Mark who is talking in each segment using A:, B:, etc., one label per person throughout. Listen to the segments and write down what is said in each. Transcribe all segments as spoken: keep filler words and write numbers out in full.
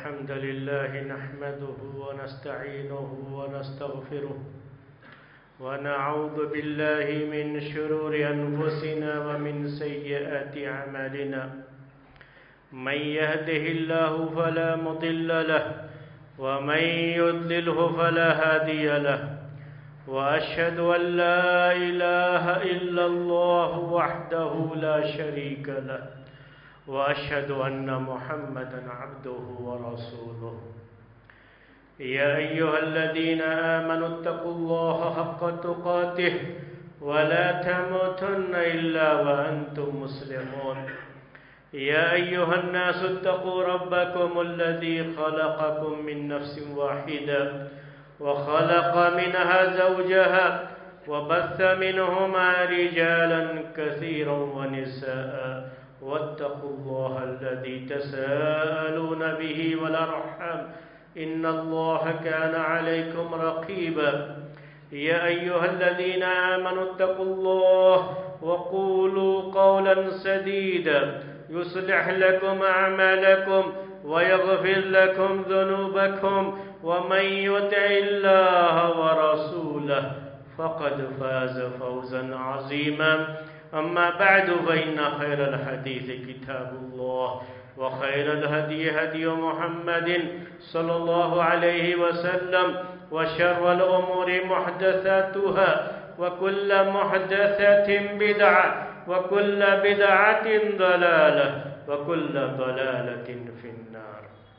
A: الحمد لله نحمده ونستعينه ونستغفره ونعوذ بالله من شرور أنفسنا ومن سيئات أعمالنا من يهده الله فلا مضل له ومن يضلله فلا هادي له وأشهد أن لا إله إلا الله وحده لا شريك له وأشهد أن محمدًا عبده ورسوله يا أيها الذين آمنوا اتقوا الله حق تقاته ولا تموتن إلا وأنتم مسلمون يا أيها الناس اتقوا ربكم الذي خلقكم من نفس واحدة وخلق منها زوجها وبث منهما رجالا كثيرا ونساء واتقوا الله الذي تساءلون به والأرحام إن الله كان عليكم رقيبا يا أيها الذين آمنوا اتقوا الله وقولوا قولا سديدا يصلح لكم أعمالكم ويغفر لكم ذنوبكم ومن يطع الله ورسوله فقد فاز فوزا عظيما أما بعد فإن خير الحديث كتاب الله وخير الهدي هدي محمد صلى الله عليه وسلم وشر الأمور محدثاتها وكل محدثة بدعة وكل بدعة ضلالة وكل ضلالة في النار.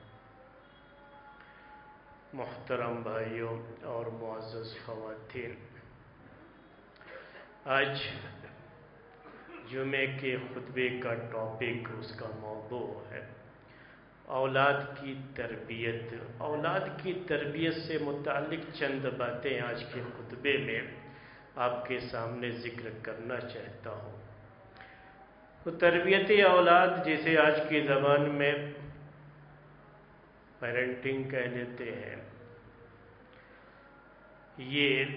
A: محترم بھائیوں اور معزز خواتین، آج جمعے کے خطبے کا ٹاپک، اس کا موضوع ہے اولاد کی تربیت. اولاد کی تربیت سے متعلق چند باتیں آج کے خطبے میں آپ کے سامنے ذکر کرنا چاہتا ہوں. تو تربیت اولاد، جسے آج کے زبان میں پیرنٹنگ کہہ لیتے ہیں، یہ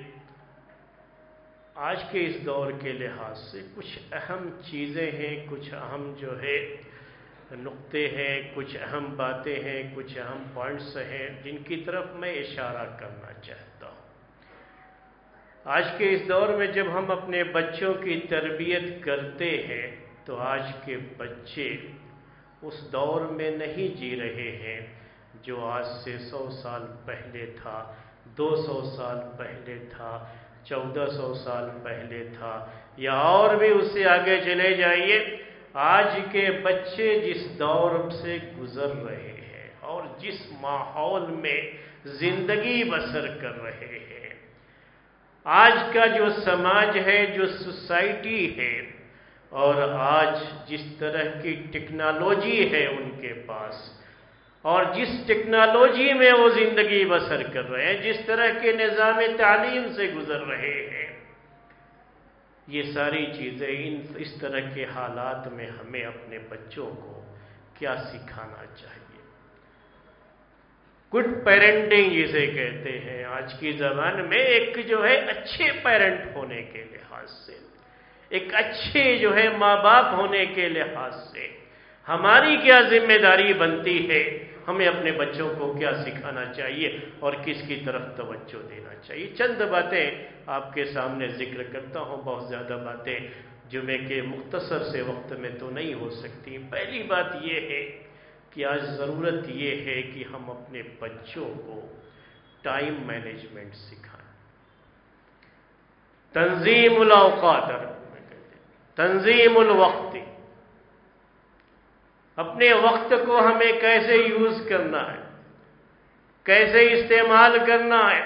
A: آج کے اس دور کے لحاظ سے کچھ اہم چیزیں ہیں، کچھ اہم جو ہے نقطے ہیں، کچھ اہم باتیں ہیں، کچھ اہم پوائنٹس ہیں جن کی طرف میں اشارہ کرنا چاہتا ہوں. آج کے اس دور میں جب ہم اپنے بچوں کی تربیت کرتے ہیں تو آج کے بچے اس دور میں نہیں جی رہے ہیں جو آج سے سو سال پہلے تھا، دو سو سال پہلے تھا، چودہ سو سال پہلے تھا، یا اور بھی اس سے آگے چلے جائیے. آج کے بچے جس دور سے گزر رہے ہیں اور جس ماحول میں زندگی بسر کر رہے ہیں، آج کا جو سماج ہے، جو سوسائٹی ہے، اور آج جس طرح کی ٹیکنالوجی ہے ان کے پاس، اور جس ٹیکنالوجی میں وہ زندگی بسر کر رہے ہیں، جس طرح کے نظام تعلیم سے گزر رہے ہیں، یہ ساری چیزیں ان اس طرح کے حالات میں ہمیں اپنے بچوں کو کیا سکھانا چاہیے. گڈ پیرنٹنگ جسے کہتے ہیں آج کی زبان میں، ایک جو ہے اچھے پیرنٹ ہونے کے لحاظ سے، ایک اچھے جو ہے ماں باپ ہونے کے لحاظ سے ہماری کیا ذمہ داری بنتی ہے، ہمیں اپنے بچوں کو کیا سکھانا چاہیے اور کس کی طرف توجہ دینا چاہیے. چند باتیں آپ کے سامنے ذکر کرتا ہوں. بہت زیادہ باتیں جمعے کے مختصر سے وقت میں تو نہیں ہو سکتی. پہلی بات یہ ہے کہ آج ضرورت یہ ہے کہ ہم اپنے بچوں کو ٹائم مینجمنٹ سکھائیں. تنظیم الاوقات، تنظیم الوقت، اپنے وقت کو ہمیں کیسے یوز کرنا ہے، کیسے استعمال کرنا ہے،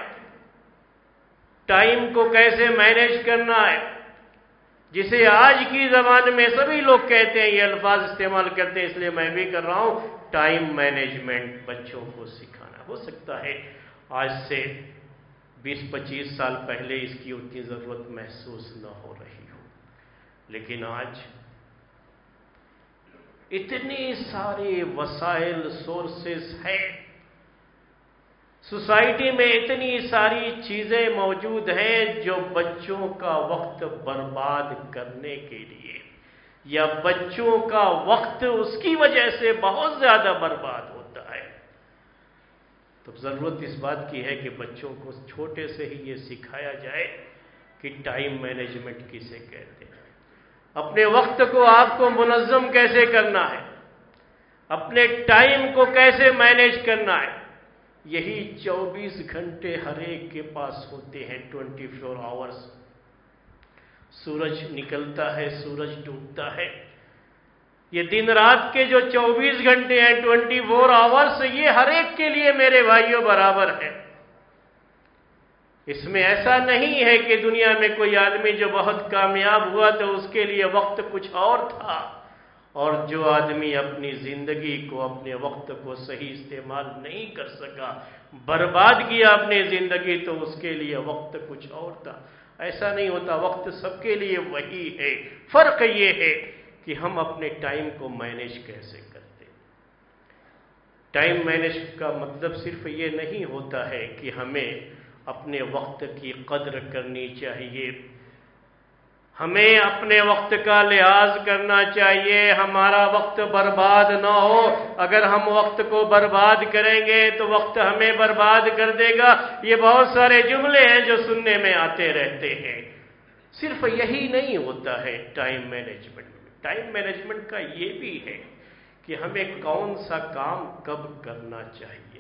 A: ٹائم کو کیسے مینیج کرنا ہے، جسے آج کی زبان میں سبھی لوگ کہتے ہیں، یہ الفاظ استعمال کرتے ہیں، اس لیے میں بھی کر رہا ہوں. ٹائم مینجمنٹ بچوں کو سکھانا. ہو سکتا ہے آج سے بیس پچیس سال پہلے اس کی اتنی ضرورت محسوس نہ ہو رہی ہو، لیکن آج اتنی ساری وسائل، سورسز ہیں، سوسائٹی میں اتنی ساری چیزیں موجود ہیں جو بچوں کا وقت برباد کرنے کے لیے یا بچوں کا وقت اس کی وجہ سے بہت زیادہ برباد ہوتا ہے. تو ضرورت اس بات کی ہے کہ بچوں کو چھوٹے سے ہی یہ سکھایا جائے کہ ٹائم مینجمنٹ کسے کہتے ہیں، اپنے وقت کو آپ کو منظم کیسے کرنا ہے، اپنے ٹائم کو کیسے مینیج کرنا ہے۔ یہی چوبیس گھنٹے ہر ایک کے پاس ہوتے ہیں، ٹوینٹی فور آورس۔ سورج نکلتا ہے، سورج ڈوبتا ہے، یہ دن رات کے جو چوبیس گھنٹے ہیں، ٹوینٹی فور آورس، یہ ہر ایک کے لیے میرے بھائیوں برابر ہے۔ اس میں ایسا نہیں ہے کہ دنیا میں کوئی آدمی جو بہت کامیاب ہوا تو اس کے لیے وقت کچھ اور تھا، اور جو آدمی اپنی زندگی کو، اپنے وقت کو صحیح استعمال نہیں کر سکا، برباد کیا اپنی زندگی، تو اس کے لیے وقت کچھ اور تھا۔ ایسا نہیں ہوتا، وقت سب کے لیے وہی ہے۔ فرق یہ ہے کہ ہم اپنے ٹائم کو مینیج کیسے کرتے۔ ٹائم مینیج کا مطلب صرف یہ نہیں ہوتا ہے کہ ہمیں اپنے وقت کی قدر کرنی چاہیے، ہمیں اپنے وقت کا لحاظ کرنا چاہیے، ہمارا وقت برباد نہ ہو۔ اگر ہم وقت کو برباد کریں گے تو وقت ہمیں برباد کر دے گا۔ یہ بہت سارے جملے ہیں جو سننے میں آتے رہتے ہیں۔ صرف یہی نہیں ہوتا ہے ٹائم مینجمنٹ میں، ٹائم مینجمنٹ کا یہ بھی ہے کہ ہمیں کون سا کام کب کرنا چاہیے،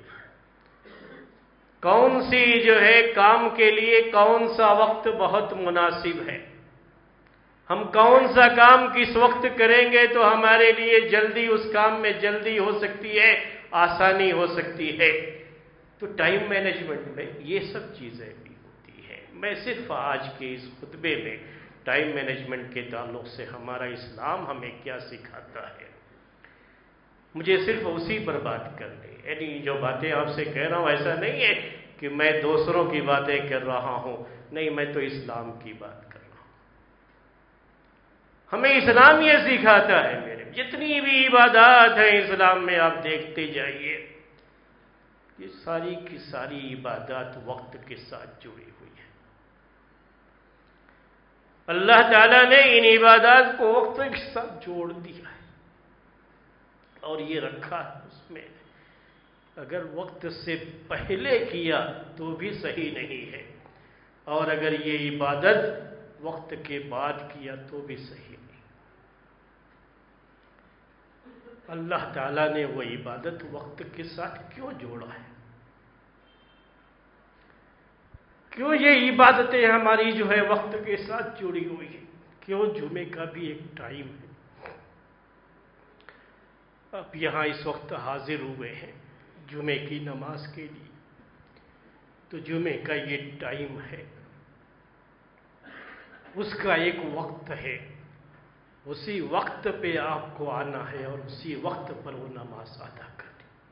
A: کون سی جو ہے کام کے لیے کون سا وقت بہت مناسب ہے، ہم کون سا کام کس وقت کریں گے تو ہمارے لیے جلدی اس کام میں جلدی ہو سکتی ہے، آسانی ہو سکتی ہے۔ تو ٹائم مینجمنٹ میں یہ سب چیزیں بھی ہوتی ہیں۔ میں صرف آج کے اس خطبے میں ٹائم مینجمنٹ کے تعلق سے ہمارا اسلام ہمیں کیا سکھاتا ہے، مجھے صرف اسی پر بات کرنی ہے۔ یعنی جو باتیں آپ سے کہہ رہا ہوں ایسا نہیں ہے کہ میں دوسروں کی باتیں کر رہا ہوں، نہیں، میں تو اسلام کی بات کر رہا ہوں۔ ہمیں اسلام یہ سکھاتا ہے، میرے جتنی بھی عبادات ہیں اسلام میں آپ دیکھتے جائیے، یہ ساری کی ساری عبادات وقت کے ساتھ جڑی ہوئی ہیں۔ اللہ تعالیٰ نے ان عبادات کو وقت کے ساتھ جوڑ دیا ہے اور یہ رکھا ہے اس میں، اگر وقت سے پہلے کیا تو بھی صحیح نہیں ہے، اور اگر یہ عبادت وقت کے بعد کیا تو بھی صحیح نہیں۔ اللہ تعالیٰ نے وہ عبادت وقت کے ساتھ کیوں جوڑا ہے؟ کیوں یہ عبادتیں ہماری جو ہے وقت کے ساتھ جڑی ہوئی ہیں؟ کیوں جمعے کا بھی ایک ٹائم ہے؟ اب یہاں اس وقت حاضر ہوئے ہیں جمعے کی نماز کے لیے، تو جمعے کا یہ ٹائم ہے، اس کا ایک وقت ہے، اسی وقت پہ آپ کو آنا ہے اور اسی وقت پر وہ نماز ادا کرنی۔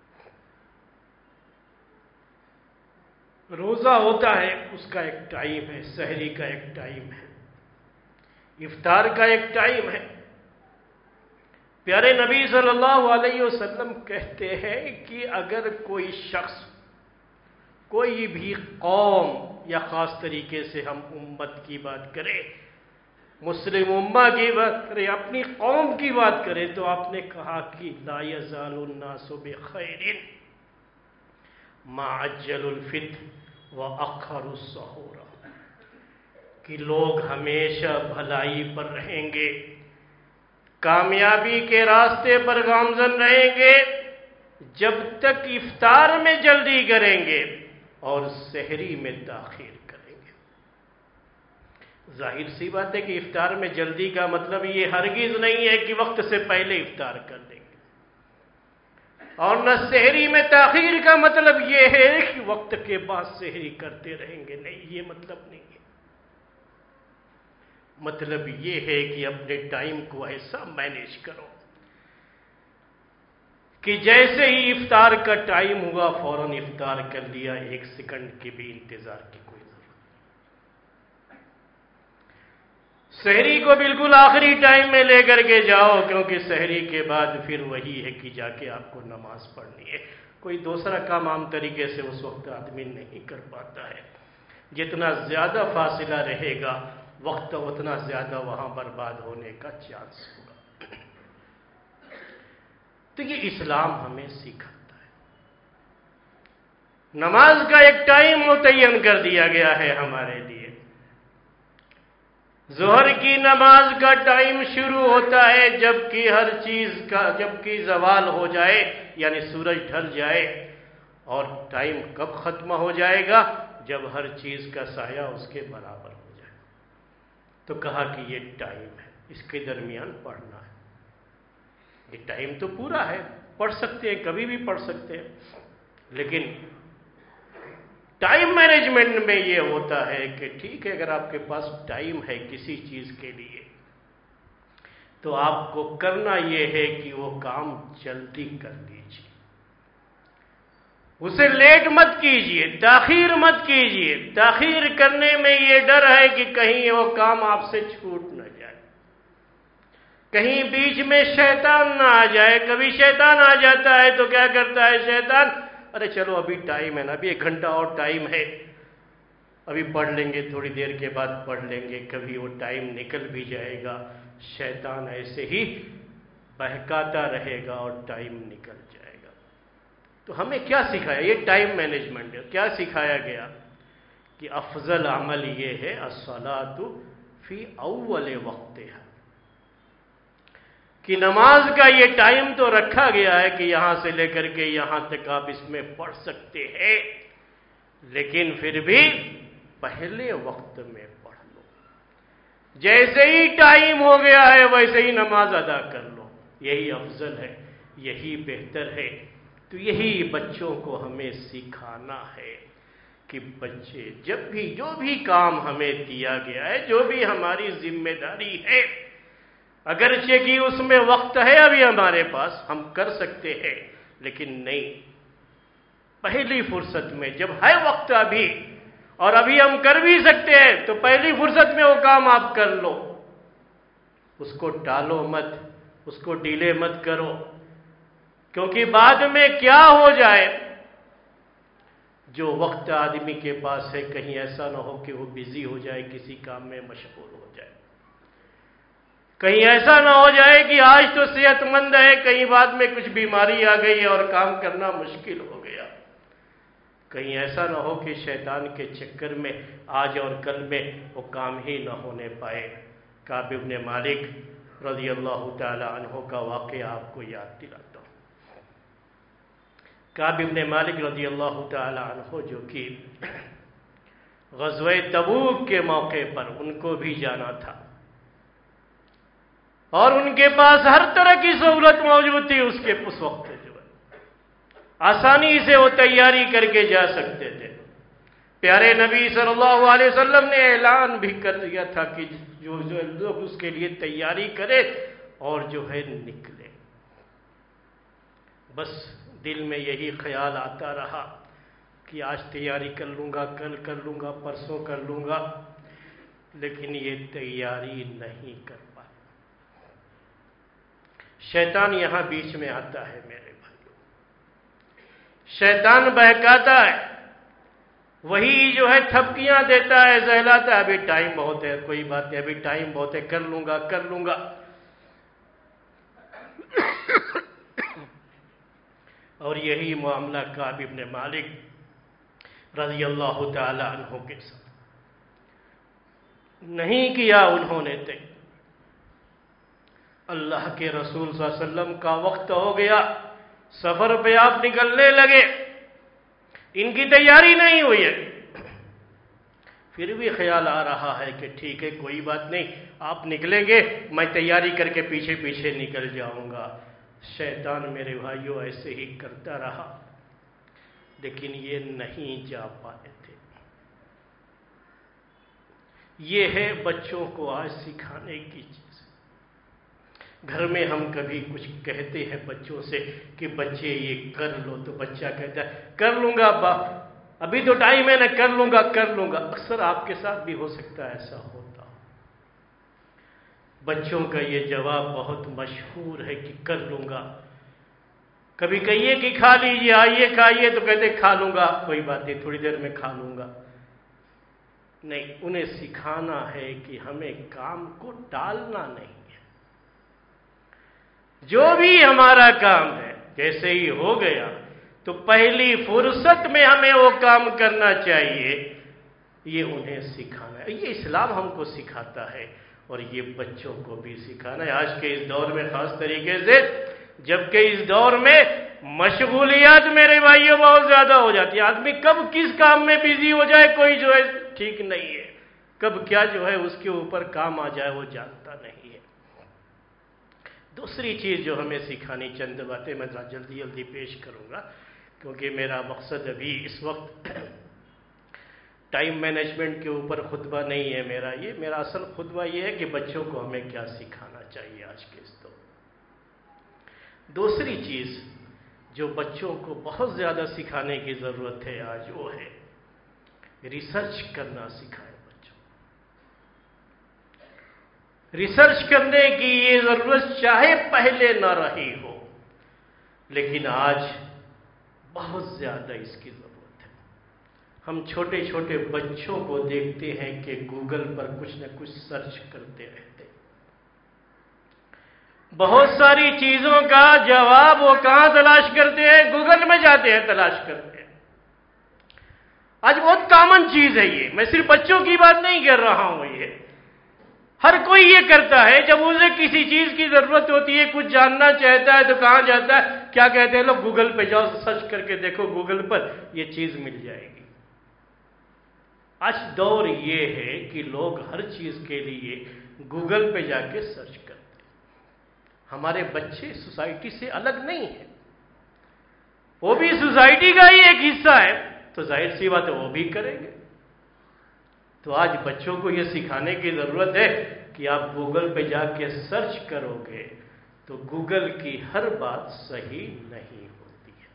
A: روزہ ہوتا ہے، اس کا ایک ٹائم ہے، سحری کا ایک ٹائم ہے، افطار کا ایک ٹائم ہے۔ پیارے نبی صلی اللہ علیہ وسلم کہتے ہیں کہ اگر کوئی شخص، کوئی بھی قوم، یا خاص طریقے سے ہم امت کی بات کریں، مسلم امہ کی بات کریں، اپنی قوم کی بات کریں، تو آپ نے کہا کہ لا یزال الناس بخیر ما عجل الفطر واخر السحور، کہ لوگ ہمیشہ بھلائی پر رہیں گے، کامیابی کے راستے پر گامزن رہیں گے، جب تک افطار میں جلدی کریں گے اور سحری میں تاخیر کریں گے۔ ظاہر سی بات ہے کہ افطار میں جلدی کا مطلب یہ ہرگز نہیں ہے کہ وقت سے پہلے افطار کر دیں گے، اور نہ سحری میں تاخیر کا مطلب یہ ہے کہ وقت کے بعد سحری کرتے رہیں گے، نہیں، یہ مطلب نہیں ہے۔ مطلب یہ ہے کہ اپنے ٹائم کو ایسا مینیج کرو کہ جیسے ہی افطار کا ٹائم ہوا فوراً افطار کر لیا، ایک سیکنڈ کے بھی انتظار کی کوئی ضرورت نہیں۔ سحری کو بالکل آخری ٹائم میں لے کر کے جاؤ، کیونکہ سحری کے بعد پھر وہی ہے کہ جا کے آپ کو نماز پڑھنی ہے، کوئی دوسرا کام عام طریقے سے اس وقت آدمی نہیں کر پاتا ہے۔ جتنا زیادہ فاصلہ رہے گا وقت، اتنا زیادہ وہاں برباد ہونے کا چانس ہوگا۔ تو یہ اسلام ہمیں سکھاتا ہے۔ نماز کا ایک ٹائم متعین کر دیا گیا ہے ہمارے لیے۔ ظہر کی نماز کا ٹائم شروع ہوتا ہے جبکہ ہر چیز کا جبکہ زوال ہو جائے، یعنی سورج ڈھل جائے، اور ٹائم کب ختم ہو جائے گا؟ جب ہر چیز کا سایہ اس کے برابر ہو جائے۔ تو کہا کہ یہ ٹائم ہے، اس کے درمیان پڑھنا ہے۔ یہ ٹائم تو پورا ہے، پڑھ سکتے ہیں، کبھی بھی پڑھ سکتے ہیں، لیکن ٹائم مینجمنٹ میں یہ ہوتا ہے کہ ٹھیک ہے، اگر آپ کے پاس ٹائم ہے کسی چیز کے لیے تو آپ کو کرنا یہ ہے کہ وہ کام جلدی کر لیجیے، اسے لیٹ مت کیجیے، تاخیر مت کیجیے۔ تاخیر کرنے میں یہ ڈر ہے کہ کہیں وہ کام آپ سے چھوٹ نہ جائے، کہیں بیچ میں شیطان نہ آ جائے۔ کبھی شیطان آ جاتا ہے تو کیا کرتا ہے شیطان؟ ارے چلو ابھی ٹائم ہے نا، ابھی ایک گھنٹہ اور ٹائم ہے، ابھی پڑھ لیں گے، تھوڑی دیر کے بعد پڑھ لیں گے۔ کبھی وہ ٹائم نکل بھی جائے گا، شیطان ایسے ہی بہکاتا رہے گا اور ٹائم نکل جائے گا۔ تو ہمیں کیا سکھایا؟ یہ ٹائم مینجمنٹ ہے۔ کیا سکھایا گیا؟ کہ افضل عمل یہ ہے الصلاۃ فی اول وقتہا، کہ نماز کا یہ ٹائم تو رکھا گیا ہے کہ یہاں سے لے کر کے یہاں تک آپ اس میں پڑھ سکتے ہیں، لیکن پھر بھی پہلے وقت میں پڑھ لو۔ جیسے ہی ٹائم ہو گیا ہے ویسے ہی نماز ادا کر لو، یہی افضل ہے، یہی بہتر ہے۔ تو یہی بچوں کو ہمیں سکھانا ہے کہ بچے جب بھی جو بھی کام ہمیں دیا گیا ہے، جو بھی ہماری ذمہ داری ہے، اگرچہ کہ اس میں وقت ہے ابھی ہمارے پاس، ہم کر سکتے ہیں، لیکن نہیں، پہلی فرصت میں جب ہے وقت ابھی اور ابھی ہم کر بھی سکتے ہیں تو پہلی فرصت میں وہ کام آپ کر لو، اس کو ٹالو مت، اس کو ڈیلے مت کرو، کیونکہ بعد میں کیا ہو جائے، جو وقت آدمی کے پاس ہے کہیں ایسا نہ ہو کہ وہ بزی ہو جائے، کسی کام میں مشغول ہو جائے، کہیں ایسا نہ ہو جائے کہ آج تو صحت مند ہے، کہیں بعد میں کچھ بیماری آ گئی اور کام کرنا مشکل ہو گیا، کہیں ایسا نہ ہو کہ شیطان کے چکر میں آج اور کل میں وہ کام ہی نہ ہونے پائے۔ کعب بن مالک رضی اللہ تعالی عنہ کا واقعہ آپ کو یاد دلاتا ہوں۔ کعب بن مالک رضی اللہ تعالی عنہ جو کہ غزوہ تبوک کے موقع پر ان کو بھی جانا تھا اور ان کے پاس ہر طرح کی سہولت موجود تھی، اس کے اس وقت جو ہے آسانی سے وہ تیاری کر کے جا سکتے تھے۔ پیارے نبی صلی اللہ علیہ وسلم نے اعلان بھی کر دیا تھا کہ جو جو لوگ اس کے لیے تیاری کرے اور جو ہے نکلے۔ بس دل میں یہی خیال آتا رہا کہ آج تیاری کر لوں گا، کل کر لوں گا، پرسوں کر لوں گا، لیکن یہ تیاری نہیں کر پایا۔ شیطان یہاں بیچ میں آتا ہے میرے بھائیوں، شیطان بہکاتا ہے، وہی جو ہے تھپکیاں دیتا ہے، زہلاتا ہے، ابھی ٹائم بہت ہے، کوئی بات نہیں، ابھی ٹائم بہت ہے، کر لوں گا کر لوں گا۔ اور یہی معاملہ کعب بن مالک رضی اللہ تعالی عنہ کے ساتھ نہیں کیا انہوں نے تھے۔ اللہ کے رسول صلی اللہ علیہ وسلم کا وقت ہو گیا، سفر پہ آپ نکلنے لگے، ان کی تیاری نہیں ہوئی ہے، پھر بھی خیال آ رہا ہے کہ ٹھیک ہے کوئی بات نہیں، آپ نکلیں گے میں تیاری کر کے پیچھے پیچھے نکل جاؤں گا۔ شیطان میرے بھائیوں ایسے ہی کرتا رہا، لیکن یہ نہیں جا پائے تھے۔ یہ ہے بچوں کو آج سکھانے کی چیز۔ گھر میں ہم کبھی کچھ کہتے ہیں بچوں سے کہ بچے یہ کر لو، تو بچہ کہتا ہے کر لوں گا با ابھی تو ٹائم ہے نا، کر لوں گا کر لوں گا۔ اکثر آپ کے ساتھ بھی ہو سکتا ہے ایسا ہوتا۔ بچوں کا یہ جواب بہت مشہور ہے کہ کر لوں گا۔ کبھی کہیے کہ کھا لیجیے، آئیے کھائیے، تو کہتے کھا لوں گا، کوئی بات نہیں تھوڑی دیر میں کھا لوں گا۔ نہیں، انہیں سکھانا ہے کہ ہمیں کام کو ٹالنا نہیں ہے۔ جو بھی ہمارا کام ہے جیسے ہی ہو گیا تو پہلی فرصت میں ہمیں وہ کام کرنا چاہیے، یہ انہیں سکھانا ہے۔ یہ اسلام ہم کو سکھاتا ہے اور یہ بچوں کو بھی سکھانا ہے۔ آج کے اس دور میں خاص طریقے سے، جبکہ اس دور میں مشغولیات میرے بھائیوں بہت زیادہ ہو جاتی ہے، آدمی کب کس کام میں بزی ہو جائے کوئی جو ہے ٹھیک نہیں ہے، کب کیا جو ہے اس کے اوپر کام آ جائے وہ جانتا نہیں ہے۔ دوسری چیز جو ہمیں سکھانی، چند باتیں میں جلدی جلدی پیش کروں گا کیونکہ میرا مقصد ابھی اس وقت ٹائم مینجمنٹ کے اوپر خطبہ نہیں ہے میرا، یہ میرا اصل خطبہ یہ ہے کہ بچوں کو ہمیں کیا سکھانا چاہیے آج کے اس دور۔ دوسری چیز جو بچوں کو بہت زیادہ سکھانے کی ضرورت ہے آج، وہ ہے ریسرچ کرنا سکھائیں بچوں۔ ریسرچ کرنے کی یہ ضرورت چاہے پہلے نہ رہی ہو، لیکن آج بہت زیادہ اس کی ضرورت ہے۔ ہم چھوٹے چھوٹے بچوں کو دیکھتے ہیں کہ گوگل پر کچھ نہ کچھ سرچ کرتے رہتے، بہت ساری چیزوں کا جواب وہ کہاں تلاش کرتے ہیں؟ گوگل میں جاتے ہیں تلاش کرتے ہیں۔ آج بہت کامن چیز ہے یہ، میں صرف بچوں کی بات نہیں کر رہا ہوں، یہ ہر کوئی یہ کرتا ہے۔ جب اسے کسی چیز کی ضرورت ہوتی ہے، کچھ جاننا چاہتا ہے تو کہاں جاتا ہے؟ کیا کہتے ہیں لوگ؟ گوگل پہ جاؤ، سرچ کر کے دیکھو، گوگل پر یہ چیز مل جائے گی۔ آج دور یہ ہے کہ لوگ ہر چیز کے لیے گوگل پہ جا کے سرچ کرتے ہیں۔ ہمارے بچے سوسائٹی سے الگ نہیں ہیں، وہ بھی سوسائٹی کا ہی ایک حصہ ہے، تو ظاہر سی بات ہے وہ بھی کریں گے۔ تو آج بچوں کو یہ سکھانے کی ضرورت ہے کہ آپ گوگل پہ جا کے سرچ کرو گے تو گوگل کی ہر بات صحیح نہیں ہوتی ہے۔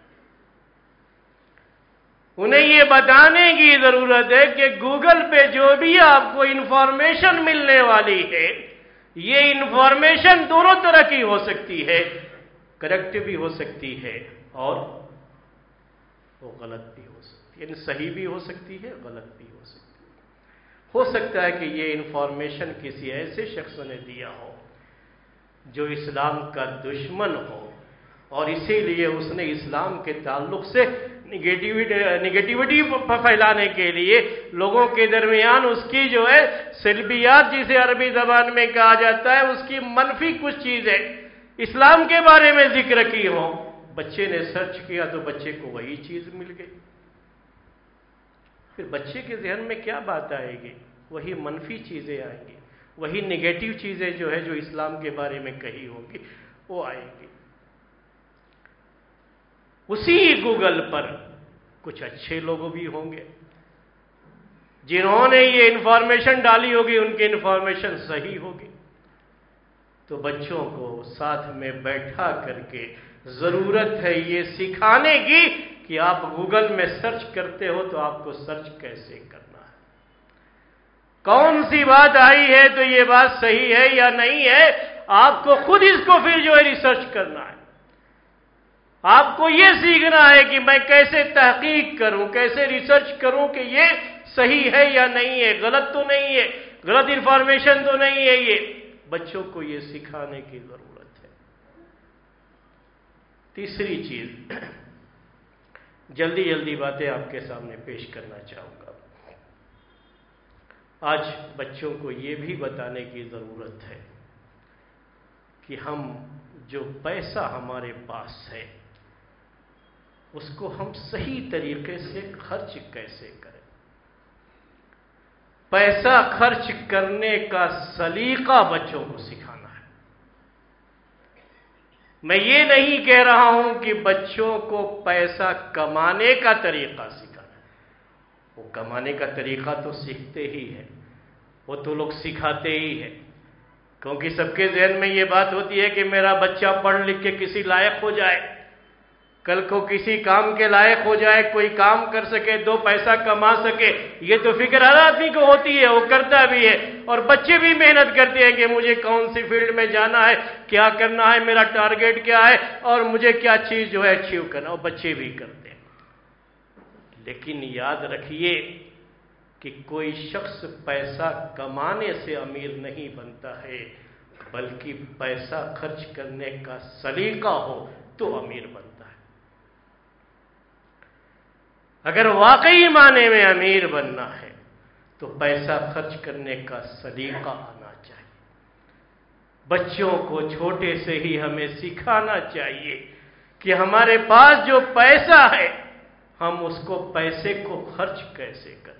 A: انہیں یہ بتانے کی ضرورت ہے کہ گوگل پہ جو بھی آپ کو انفارمیشن ملنے والی ہے، یہ انفارمیشن دونوں طرح کی ہو سکتی ہے، کریکٹ بھی ہو سکتی ہے اور وہ غلط بھی ہو سکتی ہے، یعنی صحیح بھی ہو سکتی ہے، غلط بھی ہو سکتی ہے۔ ہو سکتا ہے کہ یہ انفارمیشن کسی ایسے شخص نے دیا ہو جو اسلام کا دشمن ہو، اور اسی لیے اس نے اسلام کے تعلق سے نگیٹیوٹی پھیلانے کے لیے لوگوں کے درمیان اس کی جو ہے سلبیات، جسے عربی زبان میں کہا جاتا ہے، اس کی منفی کچھ چیزیں اسلام کے بارے میں ذکر کی ہو۔ بچے نے سرچ کیا تو بچے کو وہی چیز مل گئی، پھر بچے کے ذہن میں کیا بات آئے گی؟ وہی منفی چیزیں آئیں گی، وہی نگیٹو چیزیں جو ہے جو اسلام کے بارے میں کہی ہوگی وہ آئیں گی۔ اسی گوگل پر کچھ اچھے لوگ بھی ہوں گے جنہوں نے یہ انفارمیشن ڈالی ہوگی، ان کی انفارمیشن صحیح ہوگی۔ تو بچوں کو ساتھ میں بیٹھا کر کے ضرورت ہے یہ سکھانے کی کہ آپ گوگل میں سرچ کرتے ہو تو آپ کو سرچ کیسے کرنا ہے، کون سی بات آئی ہے تو یہ بات صحیح ہے یا نہیں ہے، آپ کو خود اس کو پھر جو ہے ریسرچ کرنا ہے۔ آپ کو یہ سیکھنا ہے کہ میں کیسے تحقیق کروں، کیسے ریسرچ کروں کہ یہ صحیح ہے یا نہیں ہے، غلط تو نہیں ہے، غلط انفارمیشن تو نہیں ہے۔ یہ بچوں کو یہ سکھانے کی ضرورت ہے۔ تیسری چیز، جلدی جلدی باتیں آپ کے سامنے پیش کرنا چاہوں گا۔ آج بچوں کو یہ بھی بتانے کی ضرورت ہے کہ ہم جو پیسہ ہمارے پاس ہے اس کو ہم صحیح طریقے سے خرچ کیسے کریں۔ پیسہ خرچ کرنے کا سلیقہ بچوں کو سکھانا ہے۔ میں یہ نہیں کہہ رہا ہوں کہ بچوں کو پیسہ کمانے کا طریقہ سکھانا ہے، وہ کمانے کا طریقہ تو سیکھتے ہی ہیں، وہ تو لوگ سکھاتے ہی ہیں، کیونکہ سب کے ذہن میں یہ بات ہوتی ہے کہ میرا بچہ پڑھ لکھ کے کسی لائق ہو جائے، کل کو کسی کام کے لائق ہو جائے، کوئی کام کر سکے، دو پیسہ کما سکے، یہ تو فکر ہر آدمی کو ہوتی ہے، وہ کرتا بھی ہے، اور بچے بھی محنت کرتے ہیں کہ مجھے کون سی فیلڈ میں جانا ہے، کیا کرنا ہے، میرا ٹارگیٹ کیا ہے، اور مجھے کیا چیز جو ہے اچیو کرنا، وہ بچے بھی کرتے ہیں۔ لیکن یاد رکھیے کہ کوئی شخص پیسہ کمانے سے امیر نہیں بنتا ہے، بلکہ پیسہ خرچ کرنے کا سلیقہ ہو تو امیر بنتا ہے۔ اگر واقعی معنی میں امیر بننا ہے تو پیسہ خرچ کرنے کا سلیقہ آنا چاہیے۔ بچوں کو چھوٹے سے ہی ہمیں سکھانا چاہیے کہ ہمارے پاس جو پیسہ ہے ہم اس کو پیسے کو خرچ کیسے کریں،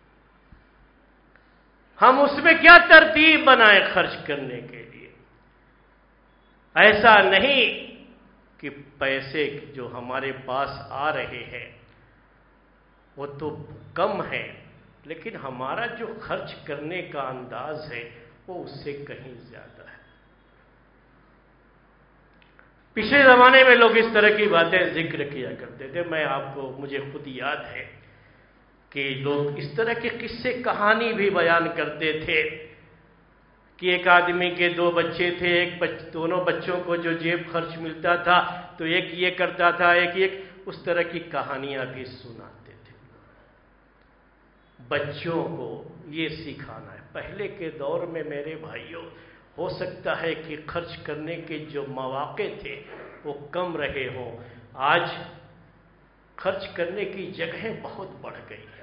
A: ہم اس میں کیا ترتیب بنائیں خرچ کرنے کے لیے۔ ایسا نہیں کہ پیسے جو ہمارے پاس آ رہے ہیں وہ تو کم ہے، لیکن ہمارا جو خرچ کرنے کا انداز ہے وہ اس سے کہیں زیادہ ہے۔ پچھلے زمانے میں لوگ اس طرح کی باتیں ذکر کیا کرتے تھے، میں آپ کو مجھے خود یاد ہے کہ لوگ اس طرح کے قصے کہانی بھی بیان کرتے تھے کہ ایک آدمی کے دو بچے تھے، ایک بچ دونوں بچوں کو جو جیب خرچ ملتا تھا تو ایک یہ کرتا تھا، ایک ایک اس طرح کی کہانیاں بھی سناتے تھے۔ بچوں کو یہ سکھانا ہے۔ پہلے کے دور میں میرے بھائیوں ہو سکتا ہے کہ خرچ کرنے کے جو مواقع تھے وہ کم رہے ہوں، آج خرچ کرنے کی جگہیں بہت بڑھ گئی ہیں،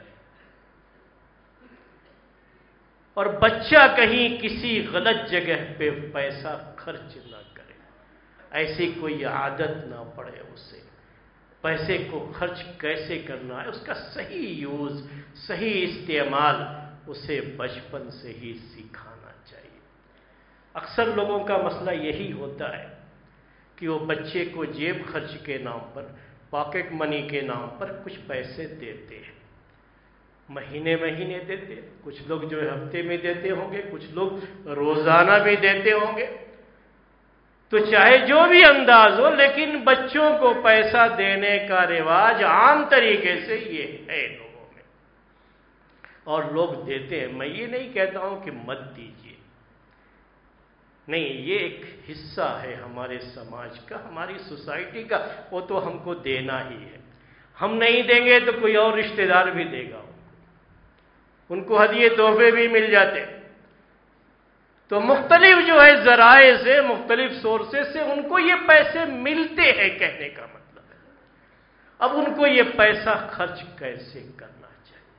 A: اور بچہ کہیں کسی غلط جگہ پہ پیسہ خرچ نہ کرے، ایسی کوئی عادت نہ پڑے اسے۔ پیسے کو خرچ کیسے کرنا ہے، اس کا صحیح یوز، صحیح استعمال اسے بچپن سے ہی سکھانا چاہیے۔ اکثر لوگوں کا مسئلہ یہی ہوتا ہے کہ وہ بچے کو جیب خرچ کے نام پر، پاکٹ منی کے نام پر کچھ پیسے دیتے ہیں، مہینے مہینے دیتے، کچھ لوگ جو ہے ہفتے میں دیتے ہوں گے، کچھ لوگ روزانہ بھی دیتے ہوں گے۔ تو چاہے جو بھی انداز ہو، لیکن بچوں کو پیسہ دینے کا رواج عام طریقے سے یہ ہے لوگوں میں، اور لوگ دیتے ہیں۔ میں یہ نہیں کہتا ہوں کہ مت دیجیے، نہیں، یہ ایک حصہ ہے ہمارے سماج کا، ہماری سوسائٹی کا، وہ تو ہم کو دینا ہی ہے۔ ہم نہیں دیں گے تو کوئی اور رشتہ دار بھی دے گا، ان کو ہدیے تحفے بھی مل جاتے۔ تو مختلف جو ہے ذرائع سے، مختلف سورسز سے ان کو یہ پیسے ملتے ہیں، کہنے کا مطلب ہے۔ اب ان کو یہ پیسہ خرچ کیسے کرنا چاہیے،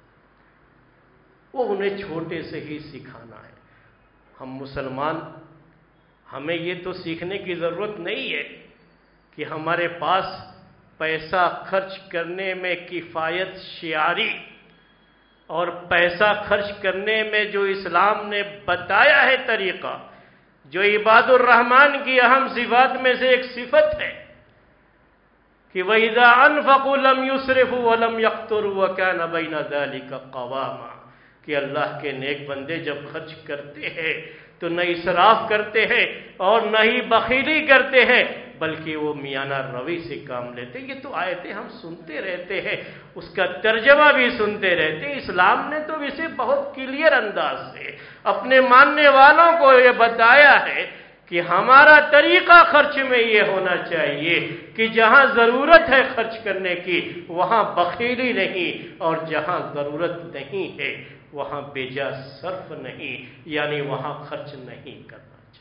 A: وہ انہیں چھوٹے سے ہی سکھانا ہے۔ ہم مسلمان، ہمیں یہ تو سیکھنے کی ضرورت نہیں ہے کہ ہمارے پاس پیسہ خرچ کرنے میں کفایت شعاری اور پیسہ خرچ کرنے میں جو اسلام نے بتایا ہے طریقہ، جو عباد الرحمن کی اہم صفات میں سے ایک صفت ہے کہ وَإِذَا أَنفَقُوا لَمْ يُسْرِفُوا وَلَمْ يَقْتُرُوا وَكَانَ بَيْنَ ذَلِكَ قَوَامًا، کہ اللہ کے نیک بندے جب خرچ کرتے ہیں تو نہ اسراف کرتے ہیں اور نہ ہی بخیلی کرتے ہیں، بلکہ وہ میانہ روی سے کام لیتے ہیں۔ یہ تو آیتیں ہم سنتے رہتے ہیں، اس کا ترجمہ بھی سنتے رہتے ہیں۔ اسلام نے تو اسے بہت کلیئر انداز سے اپنے ماننے والوں کو یہ بتایا ہے کہ ہمارا طریقہ خرچ میں یہ ہونا چاہیے کہ جہاں ضرورت ہے خرچ کرنے کی وہاں بخیلی نہیں، اور جہاں ضرورت نہیں ہے وہاں بے جا صرف نہیں، یعنی وہاں خرچ نہیں کرنا چاہیے۔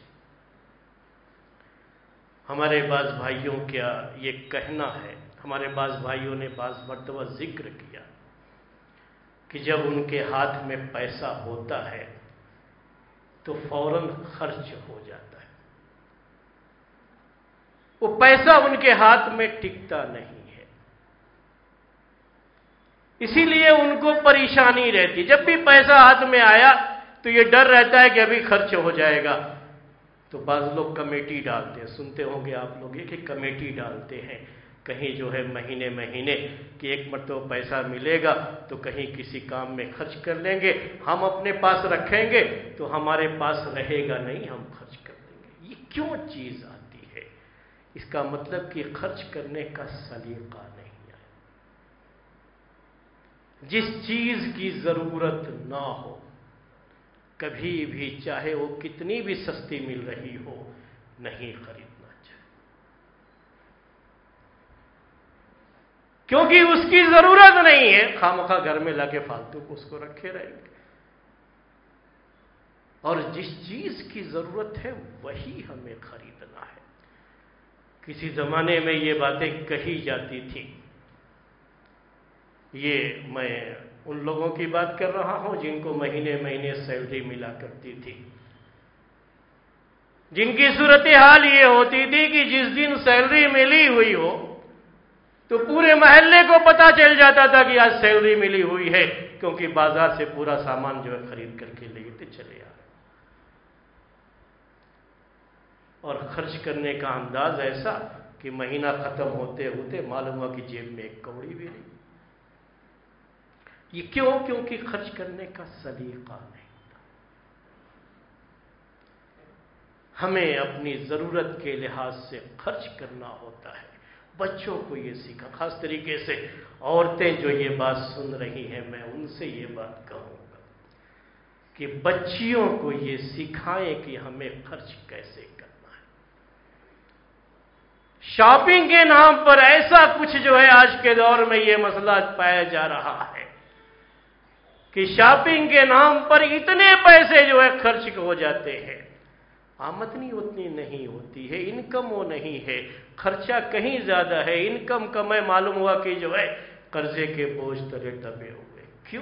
A: ہمارے بعض بھائیوں کا یہ کہنا ہے، ہمارے بعض بھائیوں نے بعض مرتبہ ذکر کیا کہ جب ان کے ہاتھ میں پیسہ ہوتا ہے تو فوراً خرچ ہو جاتا ہے، وہ پیسہ ان کے ہاتھ میں ٹکتا نہیں ہے، اسی لیے ان کو پریشانی رہتی۔ جب بھی پیسہ ہاتھ میں آیا تو یہ ڈر رہتا ہے کہ ابھی خرچ ہو جائے گا، تو بعض لوگ کمیٹی ڈالتے ہیں، سنتے ہوں گے آپ لوگ یہ کہ کمیٹی ڈالتے ہیں، کہیں جو ہے مہینے مہینے کہ ایک مرتبہ پیسہ ملے گا تو کہیں کسی کام میں خرچ کر لیں گے، ہم اپنے پاس رکھیں گے تو ہمارے پاس رہے گا نہیں، ہم خرچ کر دیں گے۔ یہ کیوں چیز آتی ہے؟ اس کا مطلب کہ خرچ کرنے کا سلیقہ نہیں ہے۔ جس چیز کی ضرورت نہ ہو کبھی بھی، چاہے وہ کتنی بھی سستی مل رہی ہو، نہیں خریدنا چاہیے، کیونکہ اس کی ضرورت نہیں ہے، خامخواہ گھر میں لا کے فالتو کو اس کو رکھے رہیں گے۔ اور جس چیز کی ضرورت ہے وہی ہمیں خریدنا ہے۔ کسی زمانے میں یہ باتیں کہی جاتی تھی یہ میں ان لوگوں کی بات کر رہا ہوں جن کو مہینے مہینے سیلری ملا کرتی تھی، جن کی صورتحال یہ ہوتی تھی کہ جس دن سیلری ملی ہوئی ہو تو پورے محلے کو پتا چل جاتا تھا کہ آج سیلری ملی ہوئی ہے، کیونکہ بازار سے پورا سامان جو ہے خرید کر کے لے کے چلے آ رہے، اور خرچ کرنے کا انداز ایسا کہ مہینہ ختم ہوتے ہوتے معلوم ہوا کہ جیب میں ایک کوڑی بھی نہیں۔ یہ کیوں؟ کیونکہ خرچ کرنے کا سلیقہ نہیں۔ ہمیں اپنی ضرورت کے لحاظ سے خرچ کرنا ہوتا ہے۔ بچوں کو یہ سیکھا، خاص طریقے سے عورتیں جو یہ بات سن رہی ہیں، میں ان سے یہ بات کہوں گا کہ بچیوں کو یہ سکھائیں کہ ہمیں خرچ کیسے کرنا ہے۔ شاپنگ کے نام پر ایسا کچھ جو ہے آج کے دور میں یہ مسئلہ پایا جا رہا ہے کہ شاپنگ کے نام پر اتنے پیسے جو ہے خرچ ہو جاتے ہیں، آمدنی اتنی نہیں ہوتی ہے، انکم وہ نہیں ہے، خرچہ کہیں زیادہ ہے، انکم کم ہے، معلوم ہوا کہ جو ہے قرضے کے بوجھ تلے دبے ہوئے۔ کیوں؟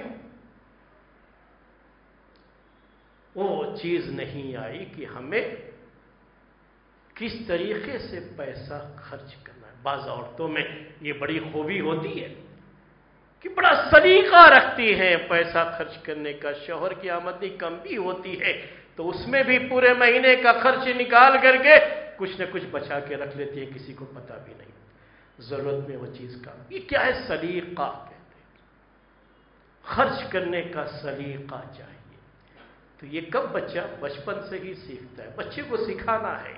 A: وہ چیز نہیں آئی کہ ہمیں کس طریقے سے پیسہ خرچ کرنا ہے۔ بعض عورتوں میں یہ بڑی خوبی ہوتی ہے کہ بڑا سلیقہ رکھتی ہیں پیسہ خرچ کرنے کا، شوہر کی آمدنی کم بھی ہوتی ہے تو اس میں بھی پورے مہینے کا خرچ نکال کر کے کچھ نہ کچھ بچا کے رکھ لیتی ہے، کسی کو پتہ بھی نہیں، ضرورت میں وہ چیز کا۔ یہ کیا ہے؟ سلیقہ کہتے ہیں، خرچ کرنے کا سلیقہ چاہیے۔ تو یہ کب بچہ بچپن سے ہی سیکھتا ہے، بچے کو سکھانا ہے،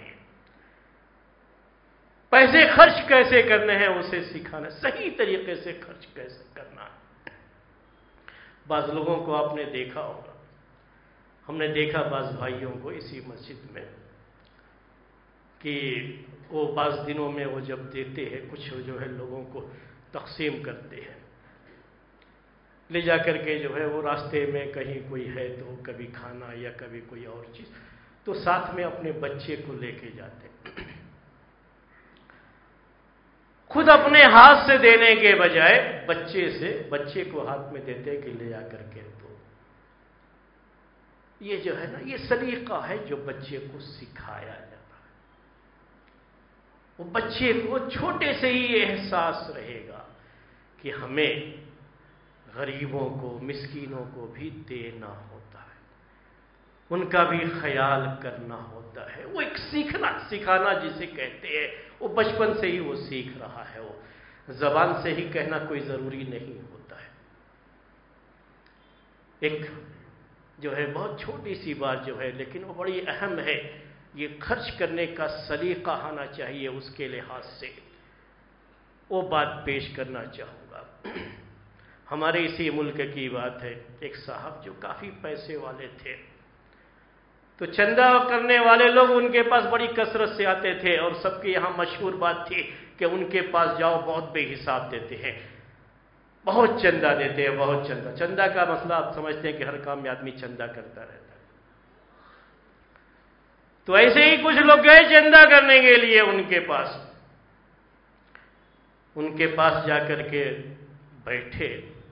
A: پیسے خرچ کیسے کرنے ہیں اسے سکھانا، صحیح طریقے سے خرچ کیسے کرنا ہے۔ بعض لوگوں کو آپ نے دیکھا ہوگا، ہم نے دیکھا بعض بھائیوں کو اسی مسجد میں کہ وہ بعض دنوں میں وہ جب دیتے ہیں کچھ جو ہے لوگوں کو تقسیم کرتے ہیں، لے جا کر کے جو ہے وہ راستے میں کہیں کوئی ہے تو کبھی کھانا یا کبھی کوئی اور چیز، تو ساتھ میں اپنے بچے کو لے کے جاتے، خود اپنے ہاتھ سے دینے کے بجائے بچے سے بچے کو ہاتھ میں دیتے کہ لے جا کر کے دو۔ یہ جو ہے نا، یہ سلیقہ ہے جو بچے کو سکھایا جاتا ہے۔ وہ بچے کو چھوٹے سے ہی احساس رہے گا کہ ہمیں غریبوں کو، مسکینوں کو بھی دینا ہوتا ہے، ان کا بھی خیال کرنا ہوتا ہے۔ وہ ایک سیکھنا، سکھانا جسے کہتے ہیں، وہ بچپن سے ہی وہ سیکھ رہا ہے، وہ زبان سے ہی کہنا کوئی ضروری نہیں ہوتا ہے۔ ایک جو ہے بہت چھوٹی سی بات جو ہے لیکن وہ بڑی اہم ہے، یہ خرچ کرنے کا سلیقہ آنا چاہیے، اس کے لحاظ سے وہ بات پیش کرنا چاہوں گا۔ ہمارے اسی ملک کی بات ہے، ایک صاحب جو کافی پیسے والے تھے، تو چندہ کرنے والے لوگ ان کے پاس بڑی کثرت سے آتے تھے، اور سب کی یہاں مشہور بات تھی کہ ان کے پاس جاؤ بہت بے حساب دیتے ہیں، بہت چندہ دیتے ہیں، بہت چندہ۔ چندہ کا مسئلہ آپ سمجھتے ہیں کہ ہر کام میں آدمی چندہ کرتا رہتا ہے، تو ایسے ہی کچھ لوگ گئے چندہ کرنے کے لیے ان کے پاس، ان کے پاس جا کر کے بیٹھے۔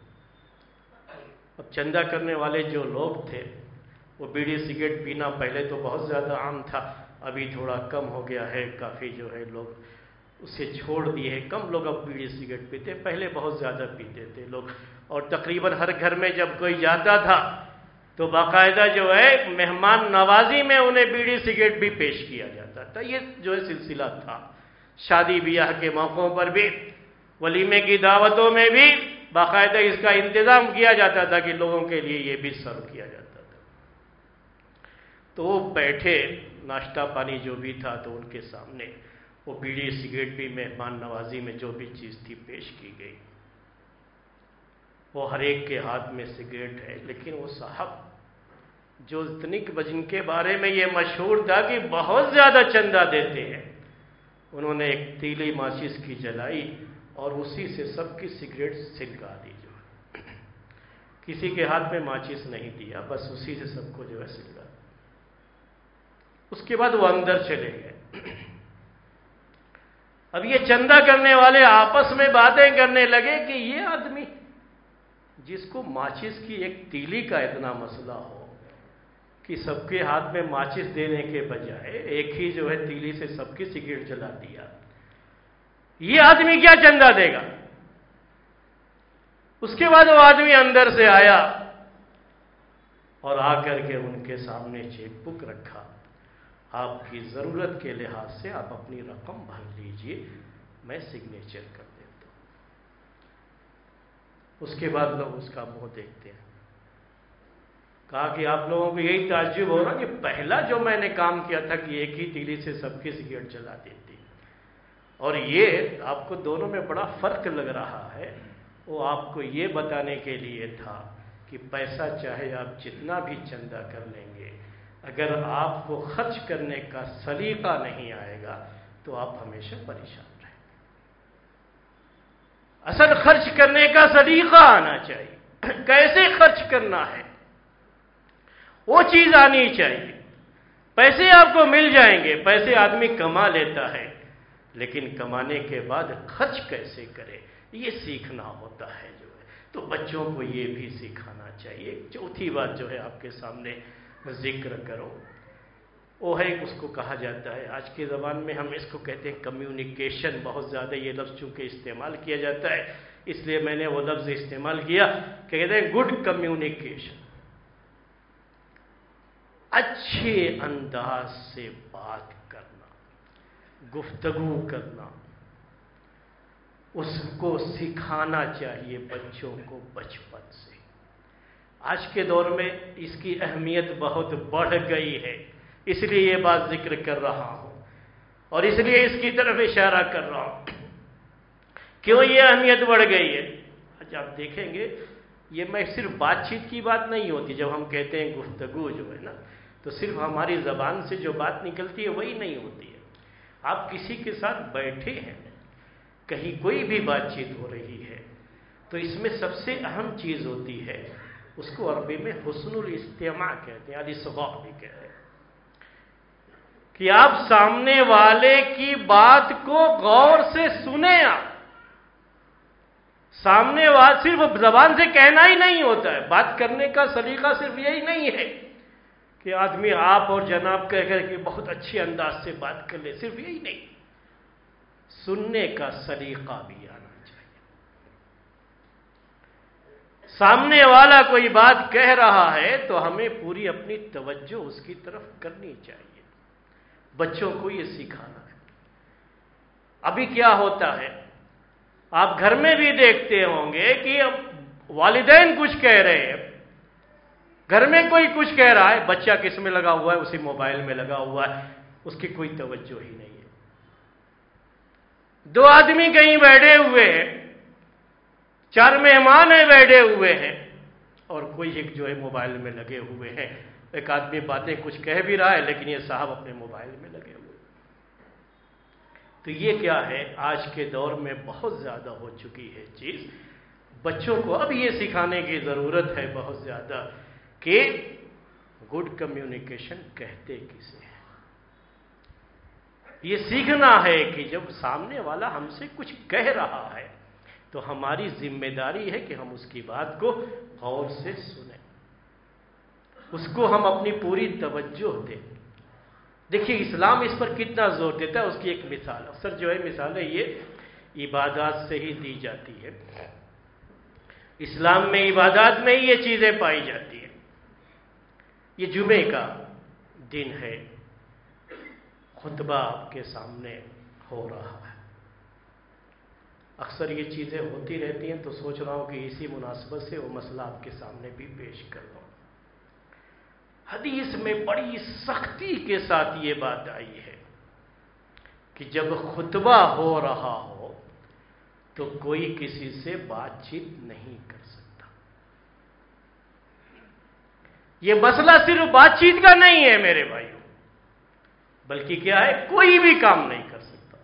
A: اب چندہ کرنے والے جو لوگ تھے وہ بیڑی سگریٹ پینا پہلے تو بہت زیادہ عام تھا، ابھی تھوڑا کم ہو گیا ہے، کافی جو ہے لوگ اسے چھوڑ دیے ہیں، کم لوگ اب بیڑی سگریٹ پیتے، پہلے بہت زیادہ پیتے تھے لوگ، اور تقریباً ہر گھر میں جب کوئی جاتا تھا تو باقاعدہ جو ہے مہمان نوازی میں انہیں بیڑی سگریٹ بھی پیش کیا جاتا تھا۔ یہ جو ہے سلسلہ تھا، شادی بیاہ کے موقعوں پر بھی، ولیمے کی دعوتوں میں بھی باقاعدہ اس کا انتظام کیا جاتا تھا کہ لوگوں کے لیے یہ بھی سرو کیا جاتا تھا۔ تو وہ بیٹھے، ناشتہ پانی جو بھی تھا تو ان کے سامنے وہ بیڑی سگریٹ بھی مہمان نوازی میں جو بھی چیز تھی پیش کی گئی، وہ ہر ایک کے ہاتھ میں سگریٹ ہے، لیکن وہ صاحب جو اتنی جن کے بارے میں یہ مشہور تھا کہ بہت زیادہ چندہ دیتے ہیں، انہوں نے ایک تیلی ماچس کی جلائی اور اسی سے سب کی سگریٹ سلگا دی، جو ہے کسی کے ہاتھ میں ماچس نہیں دیا، بس اسی سے سب کو جو ہے سلگا۔ اس کے بعد وہ اندر چلے گئے۔ اب یہ چندہ کرنے والے آپس میں باتیں کرنے لگے کہ یہ آدمی جس کو ماچس کی ایک تیلی کا اتنا مسئلہ ہو کہ سب کے ہاتھ میں ماچس دینے کے بجائے ایک ہی جو ہے تیلی سے سب کی سگریٹ جلا دیا، یہ آدمی کیا چندہ دے گا؟ اس کے بعد وہ آدمی اندر سے آیا اور آ کر کے ان کے سامنے چیک بک رکھا، آپ کی ضرورت کے لحاظ سے آپ اپنی رقم بھر لیجئے، میں سگنیچر کر دیتا ہوں۔ اس کے بعد لوگ اس کا منہ دیکھتے ہیں۔ کہا کہ آپ لوگوں کو یہی تعجب ہو رہا کہ پہلا جو میں نے کام کیا تھا کہ ایک ہی تیلی سے سب کی سگریٹ جلا دیتی، اور یہ آپ کو دونوں میں بڑا فرق لگ رہا ہے۔ وہ آپ کو یہ بتانے کے لیے تھا کہ پیسہ چاہے آپ جتنا بھی چندہ کر لیں گے، اگر آپ کو خرچ کرنے کا سلیقہ نہیں آئے گا تو آپ ہمیشہ پریشان رہیں گے۔ اصل خرچ کرنے کا سلیقہ آنا چاہیے، کیسے خرچ کرنا ہے وہ چیز آنی چاہیے۔ پیسے آپ کو مل جائیں گے، پیسے آدمی کما لیتا ہے، لیکن کمانے کے بعد خرچ کیسے کرے یہ سیکھنا ہوتا ہے جو ہے، تو بچوں کو یہ بھی سکھانا چاہیے۔ چوتھی بات جو ہے آپ کے سامنے ذکر کرو، وہ ہے اس کو کہا جاتا ہے، آج کے زبان میں ہم اس کو کہتے ہیں کمیونیکیشن، بہت زیادہ یہ لفظ چونکہ استعمال کیا جاتا ہے اس لیے میں نے وہ لفظ استعمال کیا کہ کہتے ہیں گڈ کمیونیکیشن، اچھے انداز سے بات کرنا، گفتگو کرنا، اس کو سکھانا چاہیے بچوں کو بچپن سے۔ آج کے دور میں اس کی اہمیت بہت بڑھ گئی ہے، اس لیے یہ بات ذکر کر رہا ہوں اور اس لیے اس کی طرف اشارہ کر رہا ہوں۔ کیوں یہ اہمیت بڑھ گئی ہے؟ آج آپ دیکھیں گے یہ میں صرف بات چیت کی بات نہیں ہوتی، جب ہم کہتے ہیں گفتگو جو ہے نا تو صرف ہماری زبان سے جو بات نکلتی ہے وہی نہیں ہوتی ہے۔ آپ کسی کے ساتھ بیٹھے ہیں، کہیں کوئی بھی بات چیت ہو رہی ہے تو اس میں سب سے اہم چیز ہوتی ہے، اس کو عربی میں حسن الاستماع کہتے ہیں، الاصغاء بھی کہتے ہیں، کہ آپ سامنے والے کی بات کو غور سے سنیں۔ آپ سامنے والے صرف زبان سے کہنا ہی نہیں ہوتا ہے، بات کرنے کا سلیقہ صرف یہی نہیں ہے کہ آدمی آپ اور جناب کہہ کر کے بہت اچھے انداز سے بات کر لے، صرف یہی نہیں، سننے کا سلیقہ بھی آنا چاہیے۔ سامنے والا کوئی بات کہہ رہا ہے تو ہمیں پوری اپنی توجہ اس کی طرف کرنی چاہیے۔ بچوں کو یہ سکھانا ہے۔ ابھی کیا ہوتا ہے، آپ گھر میں بھی دیکھتے ہوں گے کہ والدین کچھ کہہ رہے ہیں، گھر میں کوئی کچھ کہہ رہا ہے، بچہ کس میں لگا ہوا ہے؟ اسی موبائل میں لگا ہوا ہے، اس کی کوئی توجہ ہی نہیں ہے۔ دو آدمی کہیں بیٹھے ہوئے ہیں، چار مہمان ہیں بیٹھے ہوئے ہیں، اور کوئی ایک جو ہے موبائل میں لگے ہوئے ہیں۔ ایک آدمی باتیں کچھ کہہ بھی رہا ہے لیکن یہ صاحب اپنے موبائل میں لگے ہوئے۔ تو یہ کیا ہے، آج کے دور میں بہت زیادہ ہو چکی ہے چیز۔ بچوں کو اب یہ سکھانے کی ضرورت ہے بہت زیادہ کہ گڈ کمیونیکیشن کہتے کسے ہیں۔ یہ سیکھنا ہے کہ جب سامنے والا ہم سے کچھ کہہ رہا ہے تو ہماری ذمہ داری ہے کہ ہم اس کی بات کو غور سے سنیں، اس کو ہم اپنی پوری توجہ دیں۔ دیکھیے اسلام اس پر کتنا زور دیتا ہے، اس کی ایک مثال، اکثر جو ہے مثالیں یہ عبادات سے ہی دی جاتی ہے۔ اسلام میں عبادات میں ہی یہ چیزیں پائی جاتی ہیں۔ یہ جمعے کا دن ہے، خطبہ آپ کے سامنے ہو رہا ہے، اکثر یہ چیزیں ہوتی رہتی ہیں تو سوچ رہا ہوں کہ اسی مناسبت سے وہ مسئلہ آپ کے سامنے بھی پیش کر دوں۔ حدیث میں بڑی سختی کے ساتھ یہ بات آئی ہے کہ جب خطبہ ہو رہا ہو تو کوئی کسی سے بات چیت نہیں کر سکتا۔ یہ مسئلہ صرف بات چیت کا نہیں ہے میرے بھائیوں، بلکہ کیا ہے، کوئی بھی کام نہیں کر سکتا۔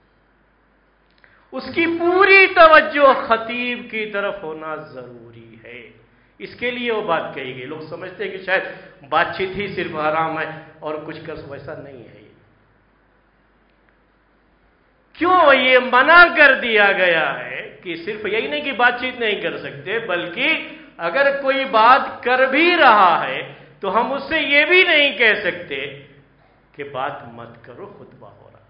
A: اس کی پوری توجہ خطیب کی طرف ہونا ضروری ہے۔ اس کے لیے وہ بات کہی گئی۔ لوگ سمجھتے ہیں کہ شاید بات چیت ہی صرف حرام ہے اور کچھ کر، ویسا نہیں ہے۔ یہ کیوں یہ منع کر دیا گیا ہے کہ صرف یہی نہیں کہ بات چیت نہیں کر سکتے، بلکہ اگر کوئی بات کر بھی رہا ہے تو ہم اس سے یہ بھی نہیں کہہ سکتے کہ بات مت کرو، خطبہ ہو رہا،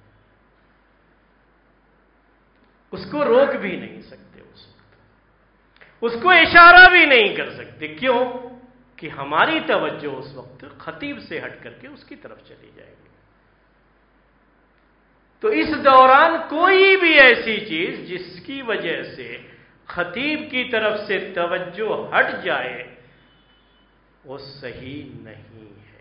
A: اس کو روک بھی نہیں سکتے، اس وقت اس کو اشارہ بھی نہیں کر سکتے۔ کیوں؟ کہ ہماری توجہ اس وقت خطیب سے ہٹ کر کے اس کی طرف چلی جائے گی۔ تو اس دوران کوئی بھی ایسی چیز جس کی وجہ سے خطیب کی طرف سے توجہ ہٹ جائے وہ صحیح نہیں ہے۔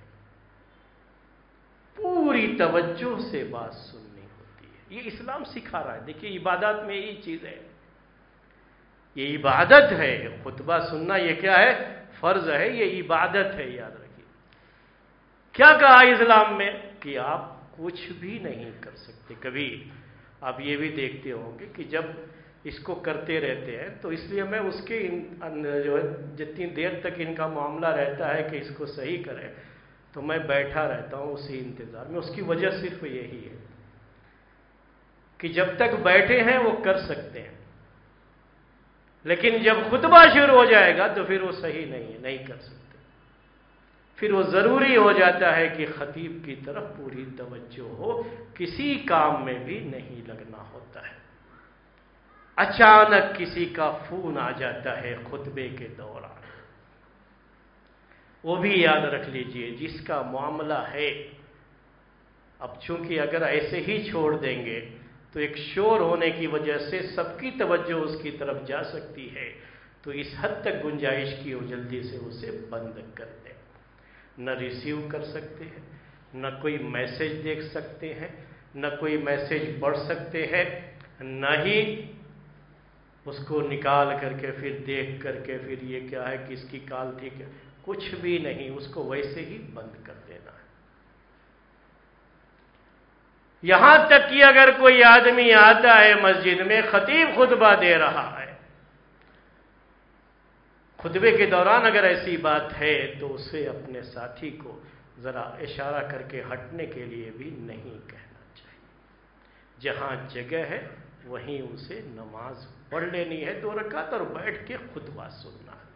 A: پوری توجہ سے بات سننی ہوتی ہے، یہ اسلام سکھا رہا ہے۔ دیکھیے عبادات میں یہی چیز ہے، یہ عبادت ہے۔ خطبہ سننا یہ کیا ہے؟ فرض ہے، یہ عبادت ہے، یاد رکھیے۔ کیا کہا اسلام میں؟ کہ آپ کچھ بھی نہیں کر سکتے۔ کبھی آپ یہ بھی دیکھتے ہوں گے کہ جب اس کو کرتے رہتے ہیں تو اس لیے میں اس کے جو ہے جتنی دیر تک ان کا معاملہ رہتا ہے کہ اس کو صحیح کرے تو میں بیٹھا رہتا ہوں اسی انتظار میں۔ اس کی وجہ صرف یہی ہے کہ جب تک بیٹھے ہیں وہ کر سکتے ہیں، لیکن جب خطبہ شروع ہو جائے گا تو پھر وہ صحیح نہیں ہے، نہیں کر سکتے۔ پھر وہ ضروری ہو جاتا ہے کہ خطیب کی طرف پوری توجہ ہو، کسی کام میں بھی نہیں لگنا ہوتا ہے۔ اچانک کسی کا فون آ جاتا ہے خطبے کے دوران، وہ بھی یاد رکھ لیجئے جس کا معاملہ ہے۔ اب چونکہ اگر ایسے ہی چھوڑ دیں گے تو ایک شور ہونے کی وجہ سے سب کی توجہ اس کی طرف جا سکتی ہے، تو اس حد تک گنجائش کی وہ جلدی سے اسے بند کر دیں۔ نہ ریسیو کر سکتے ہیں، نہ کوئی میسج دیکھ سکتے ہیں، نہ کوئی میسج پڑھ سکتے ہیں، نہ ہی اس کو نکال کر کے پھر دیکھ کر کے پھر یہ کیا ہے کس کی کال تھی، کہ کچھ بھی نہیں، اس کو ویسے ہی بند کر دینا ہے۔ یہاں تک کہ اگر کوئی آدمی آتا ہے مسجد میں، خطیب خطبہ دے رہا ہے، خطبے کے دوران اگر ایسی بات ہے تو اسے اپنے ساتھی کو ذرا اشارہ کر کے ہٹنے کے لیے بھی نہیں کہنا چاہیے۔ جہاں جگہ ہے وہیں اسے نماز پڑھ لینی ہے، دو رکعت، اور بیٹھ کے خطبہ سننا ہے۔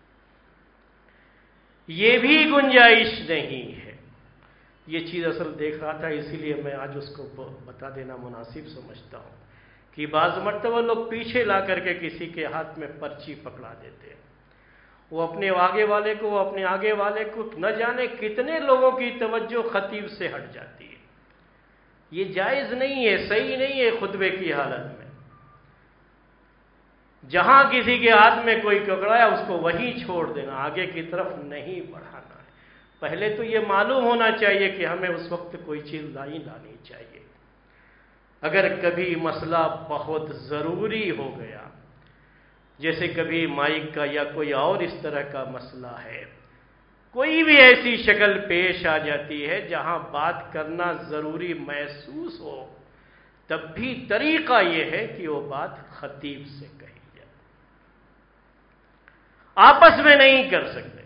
A: یہ بھی گنجائش نہیں ہے۔ یہ چیز اصل دیکھ رہا تھا، اسی لیے میں آج اس کو بتا دینا مناسب سمجھتا ہوں کہ بعض مرتبہ لوگ پیچھے لا کر کے کسی کے ہاتھ میں پرچی پکڑا دیتے ہیں، وہ اپنے آگے والے کو وہ اپنے آگے والے کو نہ جانے کتنے لوگوں کی توجہ خطیب سے ہٹ جاتی ہے۔ یہ جائز نہیں ہے، صحیح نہیں ہے خطبے کی حالت میں۔ جہاں کسی کے ہاتھ میں کوئی پکڑایا اس کو وہیں چھوڑ دینا، آگے کی طرف نہیں بڑھانا ہے۔ پہلے تو یہ معلوم ہونا چاہیے کہ ہمیں اس وقت کوئی چیز نہیں لانی چاہیے۔ اگر کبھی مسئلہ بہت ضروری ہو گیا، جیسے کبھی مائک کا یا کوئی اور اس طرح کا مسئلہ ہے، کوئی بھی ایسی شکل پیش آ جاتی ہے جہاں بات کرنا ضروری محسوس ہو، تب بھی طریقہ یہ ہے کہ وہ بات خطیب سے کہی جائے، آپس میں نہیں کر سکتے،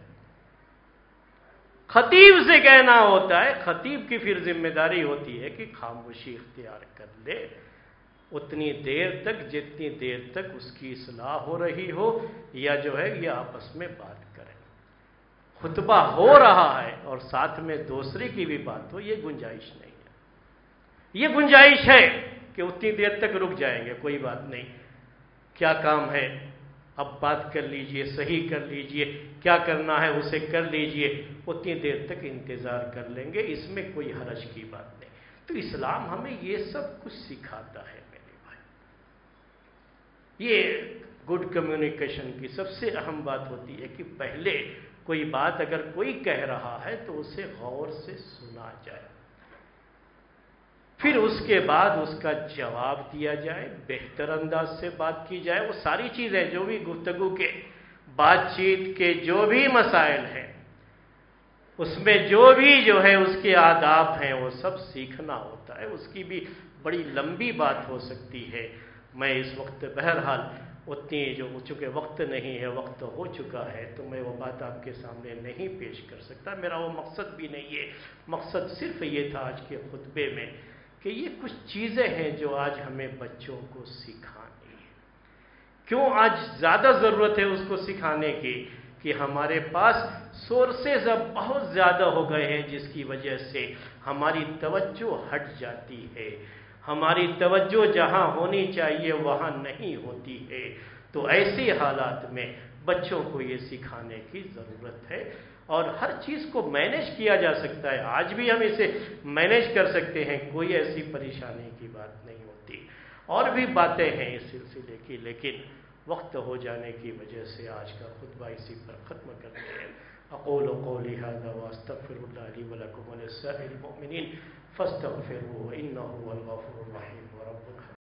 A: خطیب سے کہنا ہوتا ہے۔ خطیب کی پھر ذمہ داری ہوتی ہے کہ خاموشی اختیار کر لے اتنی دیر تک جتنی دیر تک اس کی اصلاح ہو رہی ہو، یا جو ہے یہ آپس میں بات کریں۔ خطبہ ہو رہا ہے اور ساتھ میں دوسرے کی بھی بات ہو، یہ گنجائش نہیں ہے۔ یہ گنجائش ہے کہ اتنی دیر تک رک جائیں گے، کوئی بات نہیں، کیا کام ہے اب بات کر لیجئے، صحیح کر لیجئے، کیا کرنا ہے اسے کر لیجئے، اتنی دیر تک انتظار کر لیں گے، اس میں کوئی حرج کی بات نہیں۔ تو اسلام ہمیں یہ سب کچھ سکھاتا ہے میرے بھائی۔ یہ گڈ کمیونیکیشن کی سب سے اہم بات ہوتی ہے کہ پہلے کوئی بات اگر کوئی کہہ رہا ہے تو اسے غور سے سنا جائے، پھر اس کے بعد اس کا جواب دیا جائے، بہتر انداز سے بات کی جائے۔ وہ ساری چیزیں جو بھی گفتگو کے بات چیت کے جو بھی مسائل ہیں، اس میں جو بھی جو ہے اس کے آداب ہیں، وہ سب سیکھنا ہوتا ہے۔ اس کی بھی بڑی لمبی بات ہو سکتی ہے۔ میں اس وقت بہرحال اتنی جو چونکہ وقت نہیں ہے، وقت ہو چکا ہے، تو میں وہ بات آپ کے سامنے نہیں پیش کر سکتا، میرا وہ مقصد بھی نہیں ہے۔ مقصد صرف یہ تھا آج کے خطبے میں کہ یہ کچھ چیزیں ہیں جو آج ہمیں بچوں کو سکھانی ہے۔ کیوں آج زیادہ ضرورت ہے اس کو سکھانے کی؟ کہ ہمارے پاس سورسز اب بہت زیادہ ہو گئے ہیں، جس کی وجہ سے ہماری توجہ ہٹ جاتی ہے، ہماری توجہ جہاں ہونی چاہیے وہاں نہیں ہوتی ہے۔ تو ایسے حالات میں بچوں کو یہ سکھانے کی ضرورت ہے، اور ہر چیز کو مینیج کیا جا سکتا ہے۔ آج بھی ہم اسے مینیج کر سکتے ہیں، کوئی ایسی پریشانی کی بات نہیں ہوتی۔ اور بھی باتیں ہیں اس سلسلے کی، لیکن وقت ہو جانے کی وجہ سے آج کا خطبہ اسی پر ختم کرتے ہیں۔ اقول قولی ھذا واستغفر اللہ لی ولکم ولسائر المؤمنین فاستغفروہ انہ هو الغفور الرحیم ورب